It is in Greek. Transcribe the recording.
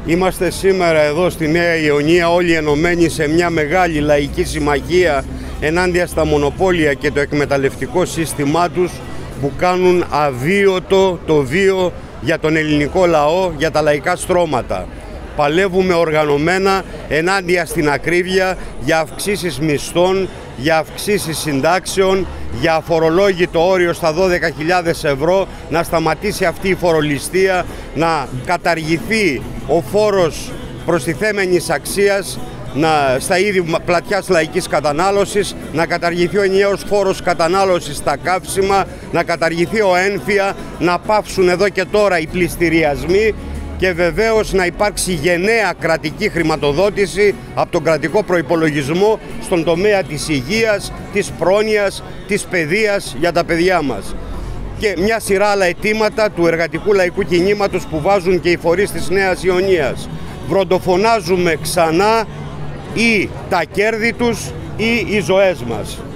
Είμαστε σήμερα εδώ στη Νέα Ιωνία όλοι ενωμένοι σε μια μεγάλη λαϊκή συμμαχία ενάντια στα μονοπόλια και το εκμεταλλευτικό σύστημά τους που κάνουν αβίωτο το βίο για τον ελληνικό λαό, για τα λαϊκά στρώματα. Παλεύουμε οργανωμένα ενάντια στην ακρίβεια, για αυξήσεις μισθών, για αυξήσεις συντάξεων, για αφορολόγητο όριο στα 12.000 ευρώ, να σταματήσει αυτή η φορολιστία, να καταργηθεί ο φόρος προστιθέμενης αξίας στα είδη πλατιάς λαϊκής κατανάλωσης, να καταργηθεί ο ενιαίος φόρος κατανάλωσης στα καύσιμα, να καταργηθεί ο έμφυα, να πάυσουν εδώ και τώρα οι πληστηριασμοί και βεβαίως να υπάρξει γενναία κρατική χρηματοδότηση από τον κρατικό προϋπολογισμό στον τομέα της υγείας, της πρόνοιας, της παιδείας για τα παιδιά μας. Και μια σειρά άλλα αιτήματα του εργατικού λαϊκού κινήματος που βάζουν και οι φορείς της Νέας Ιωνίας. Βροντοφωνάζουμε ξανά ή τα κέρδη τους ή οι ζωές μας.